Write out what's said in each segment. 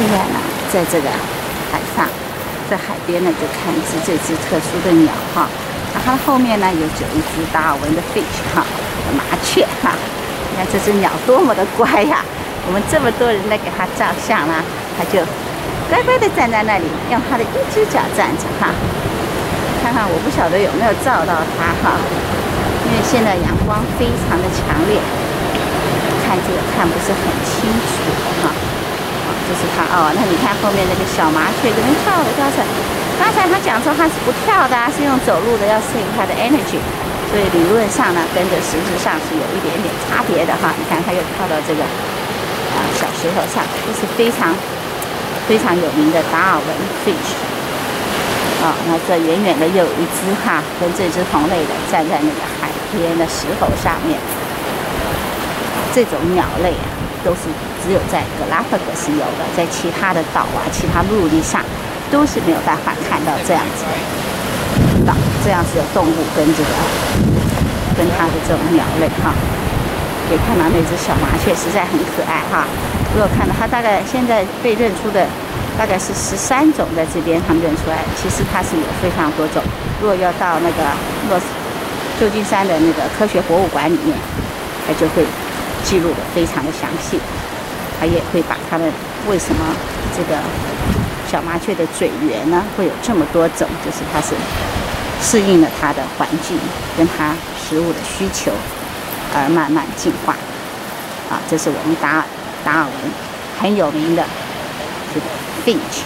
现在呢，在这个海上，在海边呢，就看一只这只特殊的鸟哈。然后后面呢，有9只达尔文的 fish 哈，麻雀哈。你看这只鸟多么的乖呀！我们这么多人来给它照相呢，它就乖乖的站在那里，用它的一只脚站着哈。看看我不晓得有没有照到它哈，因为现在阳光非常的强烈，看这个看不是很清楚哈。这是它哦，那你看后面那个小麻雀这边跳的跳着，刚才他讲说它是不跳的，是用走路的，要 save 它的 energy。所以理论上呢，跟着实质上是有一点点差别的哈。你看，它又跳到这个小石头上，这是非常非常有名的达尔文 fish。那这远远的又有一只哈，跟这只同类的站在那个海边的石头上面。这种鸟类啊，都是只有在格拉帕戈斯有的，在其他的岛啊、其他陆地上都是没有办法看到这样子的。这样子的动物跟它的这种鸟类哈，可以看到那只小麻雀实在很可爱哈。如果看到它大概现在被认出的大概是13种，在这边他们认出来，其实它是有非常多种。如果要到那个旧金山的那个科学博物馆里面，它就会记录的非常的详细，它也会把它们为什么这个小麻雀的嘴缘呢会有这么多种，就是它是适应了它的环境跟它食物的需求而慢慢进化。这是我们达尔文很有名的这个 finch，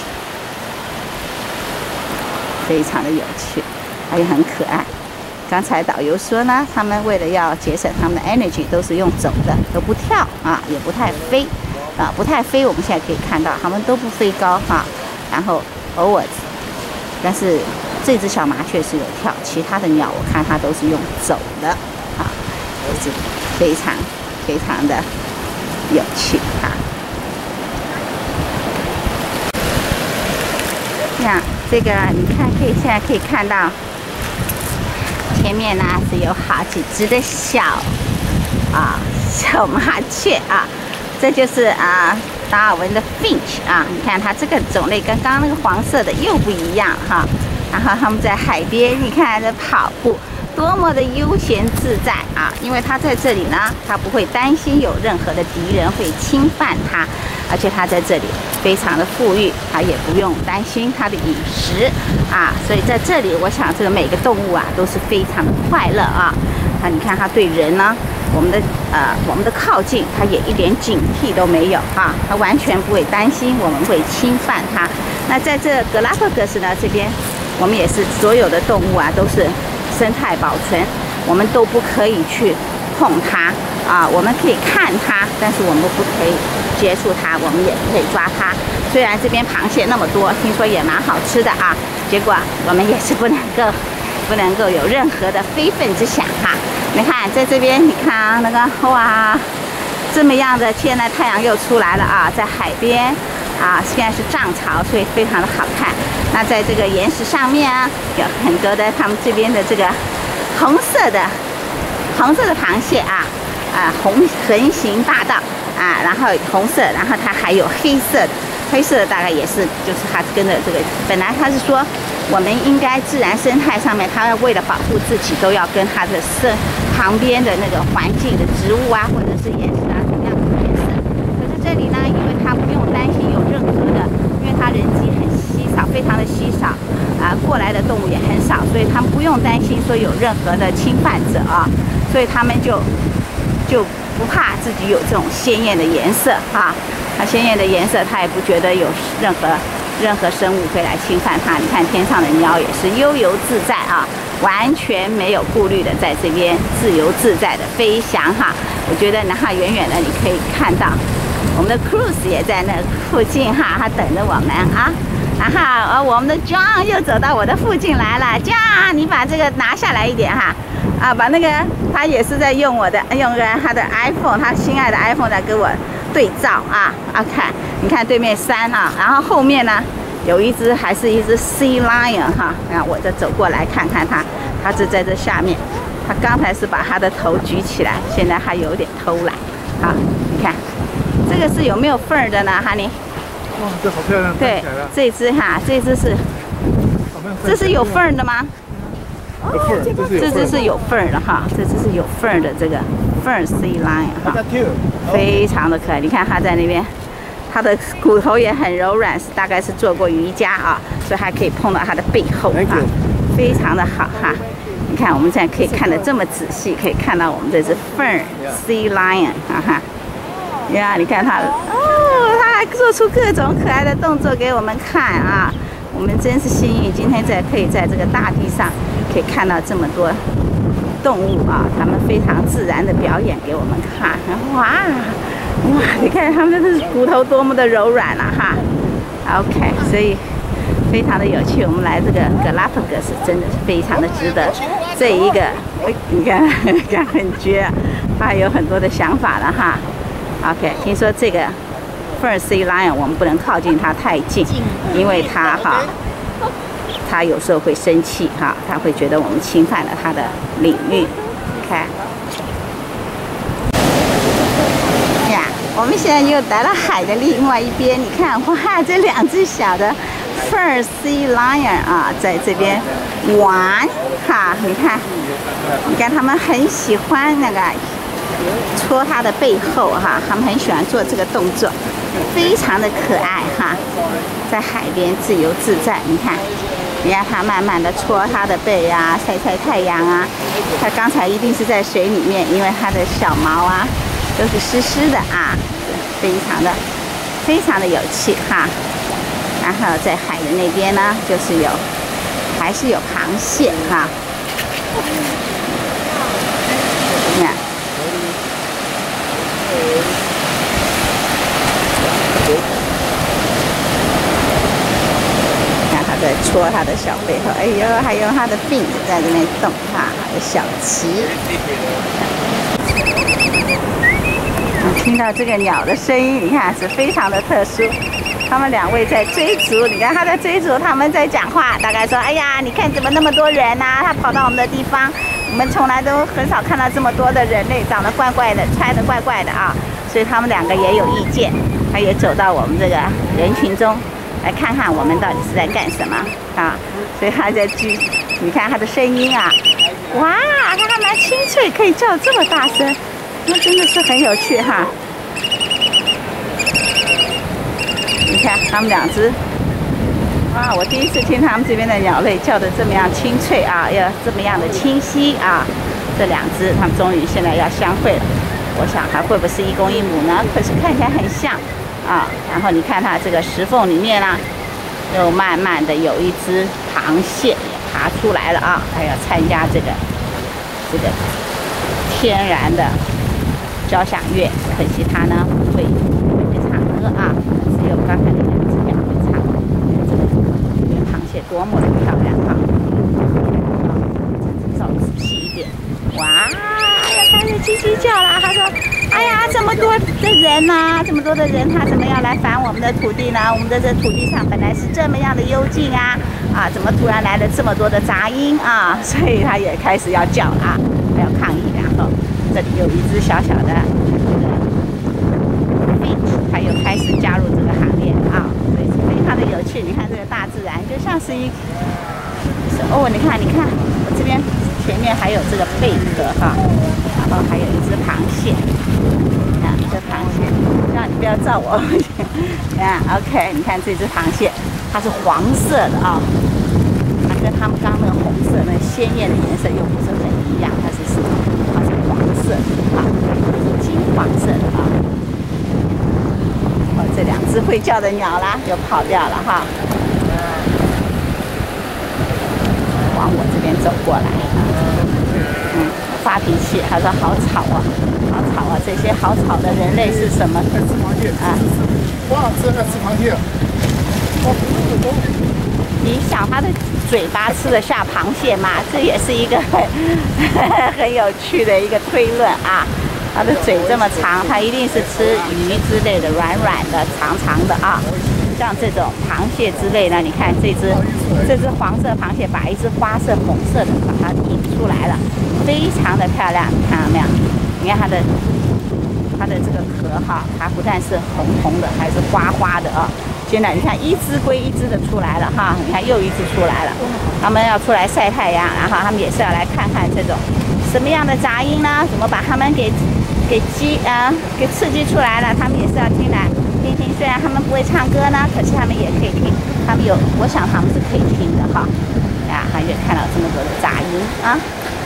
非常的有趣，它也很可爱。刚才导游说呢，他们为了要节省他们的 energy， 都是用走的，都不跳也不太飞不太飞。我们现在可以看到，他们都不飞高然后偶尔，但是这只小麻雀是有跳，其他的鸟我看它都是用走的也是非常非常的有趣那这个你看，现在可以看到前面呢是有好几只的小麻雀这就是达尔文的 finch 你看它这个种类跟刚刚那个黄色的又不一样然后他们在海边，你看这跑步多么的悠闲自在因为它在这里呢，它不会担心有任何的敌人会侵犯它，而且它在这里非常的富裕，它也不用担心它的饮食所以在这里，我想这个每个动物都是非常的快乐你看它对人呢，我们的靠近，它也一点警惕都没有它完全不会担心我们会侵犯它。那在这格拉帕戈斯呢这边，我们也是所有的动物都是生态保存，我们都不可以去碰它我们可以看它，但是我们不可以接触它，我们也不可以抓它。虽然这边螃蟹那么多，听说也蛮好吃的结果我们也是不能够有任何的非分之想你看在这边，你看那个哇，这么样的，现在太阳又出来了在海边现在是涨潮，所以非常的好看。那在这个岩石上面有很多的他们这边的这个红色的螃蟹横行霸道然后红色，然后它还有黑色的大概也是，就是它跟着这个，本来它是说我们应该自然生态上面，它为了保护自己，都要跟它的旁边的那个环境的植物或者是岩石同样的颜色。可是这里呢，因为它不用担心有任何的，因为它人机很稀少，非常的稀少过来的动物也很少，所以他们不用担心说有任何的侵犯者所以他们就不怕自己有这种鲜艳的颜色它鲜艳的颜色，它也不觉得有任何生物会来侵犯它。你看天上的鸟也是悠游自在完全没有顾虑的在这边自由自在的飞翔我觉得然后远远的你可以看到我们的 Cruz 也在那附近它等着我们然后我们的 John 又走到我的附近来了。 John 你把这个拿下来一点把那个他也是在用他的 iPhone， 他心爱的 iPhone 在跟我对照看你看对面山然后后面呢有一只还是一只 Sea Lion 然后我就走过来看看它是在这下面，它刚才是把它的头举起来，现在还有点偷懒你看这个是有没有缝的呢哈尼哇，这好漂亮！ 对，这只哈，这只是，这是有缝的吗？ 有缝， 这只是有缝的哈，这只是有缝的这个缝 Sea Lion 哈，非常的可爱。你看它在那边，它的骨头也很柔软，大概是做过瑜伽啊，所以还可以碰到它的背后哈，非常的好哈。你看我们现在可以看得这么仔细，可以看到我们这只缝 Sea Lion 哈哈。呀，你看它哦，它还做出各种可爱的动作给我们看啊！我们真是幸运，今天可以在这个大地上可以看到这么多动物啊，它们非常自然的表演给我们看。哇，你看它们的骨头多么的柔软啊哈 ！OK， 所以非常的有趣。我们来这个格拉帕戈斯真的是非常的值得。这一个，你看很绝，它有很多的想法了哈。OK， 听说这个 Fur Sea Lion 我们不能靠近它太近，因为它有时候会生气哈，它会觉得我们侵犯了它的领域。看，呀，我们现在又来到海的另外一边，你看，哇，这两只小的 Fur Sea Lion 啊，在这边玩哈，你看它们很喜欢那个。戳它的背后哈，他们很喜欢做这个动作，非常的可爱哈，在海边自由自在。你看它慢慢的戳它的背啊，晒晒太阳啊。它刚才一定是在水里面，因为它的小毛啊都是湿湿的啊，非常的有趣哈。然后在海的那边呢，就是还是有螃蟹哈。你看。看他在戳他的小背后，哎呦，还有他的鬓子在这边动哈，还有小鳍。听到这个鸟的声音，你看是非常的特殊。他们两位在追逐，你看他在追逐，他们在讲话，大概说：“哎呀，你看怎么那么多人啊？他跑到我们的地方，我们从来都很少看到这么多的人类，长得怪怪的，穿得怪怪的啊！”所以他们两个也有意见，他也走到我们这个人群中来看看我们到底是在干什么啊！所以他在你看他的声音啊，哇，他还蛮清脆，可以叫这么大声，那真的是很有趣哈！你看他们两只，哇，我第一次听他们这边的鸟类叫得这么样清脆啊，要这么样的清晰啊！这两只，他们终于现在要相会了。我想还会不会是一公一母呢？可是看起来很像啊。然后你看它这个石缝里面呢，又慢慢的有一只螃蟹也爬出来了啊，它要参加这个天然的交响乐。可惜它呢不会唱歌啊，只有刚才那两只鸟会唱。这个螃蟹多么的漂亮啊！照仔细一点，哇！开始叽叽叫了，他说：“哎呀，这么多的人呐，这么多的人，他怎么要来反我们的土地呢？我们的这土地上本来是这么样的幽静啊，怎么突然来了这么多的杂音啊？所以他也开始要叫啊，还要抗议。然后这里有一只小小的finch，它又开始加入这个行列啊，所以是非常的有趣。你看这个大自然就像是你看我这边前面还有这个贝壳哈。”然后还有一只螃蟹，啊，这螃蟹，让你不要照我。OK， 你看这只螃蟹，它是黄色的啊，它跟它们刚刚那个红色那鲜艳的颜色又不是很一样，它是黄色的啊，金黄色的啊。这两只会叫的鸟啦，又跑掉了哈，往我这边走过来。发脾气，他说好吵啊，好吵啊！这些好吵的人类是什么？吃螃蟹啊！哇，吃螃蟹！你想他的嘴巴吃得下螃蟹吗？这也是一个很有趣的一个推论啊！它的嘴这么长，它一定是吃鱼之类的，软软的、长长的啊。像这种螃蟹之类的，你看这只黄色螃蟹把一只花色红色的把它引出来了，非常的漂亮，你看到没有？你看它的这个壳哈，它不但是红红的，还是花花的啊， 现在你看一只归一只的出来了哈，你看又一只出来了，他们要出来晒太阳，然后他们也是要来看看这种什么样的杂音呢？怎么把他们给刺激出来了？他们也是要听来听听。虽然他们不会唱歌呢，可是他们也可以听，他们有，我想他们是可以听的哈。啊，还有看到这么多的杂音啊。